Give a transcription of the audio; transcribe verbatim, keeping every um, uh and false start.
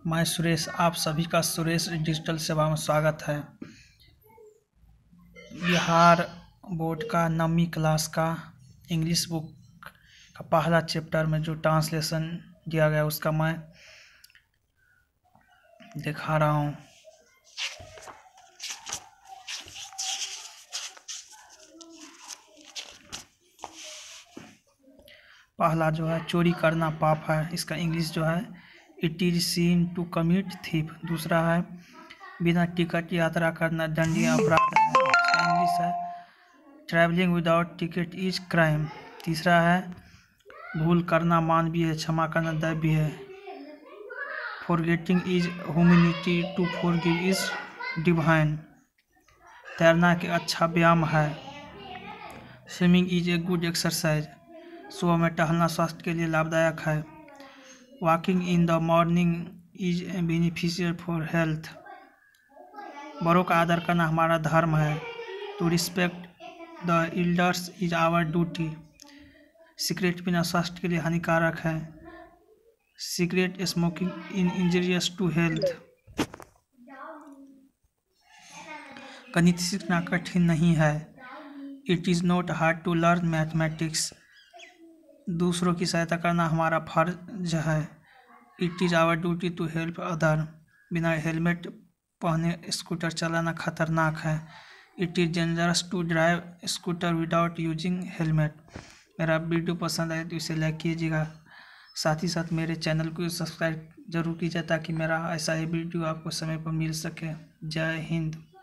मैं सुरेश, आप सभी का सुरेश डिजिटल सेवा में स्वागत है। बिहार बोर्ड का नवीं क्लास का इंग्लिश बुक का पहला चैप्टर में जो ट्रांसलेशन दिया गया उसका मैं दिखा रहा हूँ। पहला जो है चोरी करना पाप है, इसका इंग्लिश जो है it is sin to commit thief. दूसरा है बिना टिकट यात्रा करना दंडनीय अपराध है, इसका इंग्लिश है travelling without ticket is crime. तीसरा है भूल करना मानवीय है, क्षमा करना दैवीय है। Forgetting is humanity, to forgive is divine. तैरना के अच्छा व्यायाम है। Swimming is a good exercise, सुबह में टहलना स्वास्थ्य के लिए लाभदायक है। Walking in the morning is beneficial for health. बड़ों का आदर करना हमारा धर्म है। To respect the elders is our duty. Cigarette पीना स्वास्थ्य के लिए हानिकारक है। Cigarette smoking in injurious to health. गणित सीखना कठिन नहीं है। It is not hard to learn mathematics. दूसरों की सहायता करना हमारा फर्ज है। It is our duty to help other. बिना हेलमेट पहने स्कूटर चलाना खतरनाक है। It is dangerous to drive scooter without using helmet. मेरा वीडियो पसंद आए तो इसे लाइक कीजिएगा, साथ ही साथ मेरे चैनल को सब्सक्राइब जरूर कीजिए ताकि मेरा ऐसा ही वीडियो आपको समय पर मिल सके। जय हिंद।